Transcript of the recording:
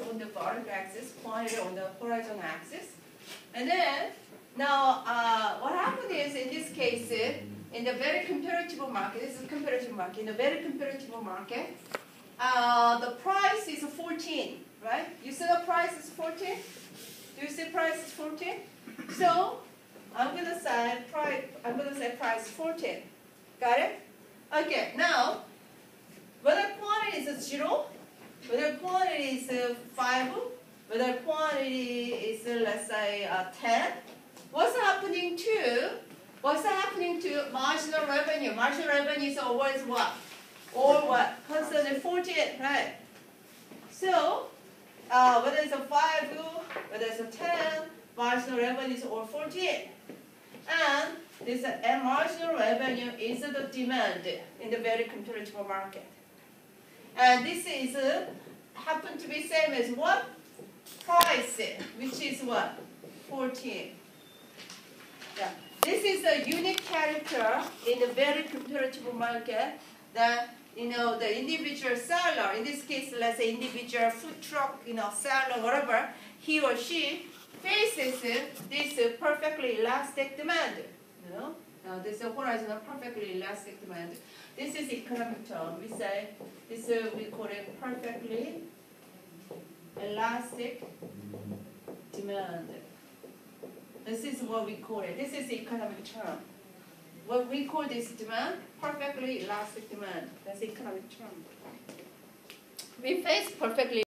on the vertical axis, quantity on the horizontal axis. And then, now, what happened is, in this case, in the very comparative market, this is a comparative market, in the very comparative market, the price is 14, right? You see the price is 14? Do you see price is 14? So, I'm going to say price 14. Got it? Okay, now, whether quantity is 0, whether quantity is 5, whether quantity is, let's say, 10, what's happening to marginal revenue? Marginal revenue is always what? Or what? Constantly 14, right? So, whether it's a 5, whether it's a 10, marginal revenue is all 14. And this marginal revenue is the demand in the very competitive market. And this is happen to be same as what? Price, which is what? 14. Yeah. This is a unique character in the very competitive market that, the individual seller, in this case, let's say individual food truck, seller, whatever, he or she faces this perfectly elastic demand. This is horizontal perfectly elastic demand. This is economic term. We say this we call it perfectly elastic demand. This is what we call it. This is economic term. What we call this demand, perfectly elastic demand. That's economic term. We face perfectly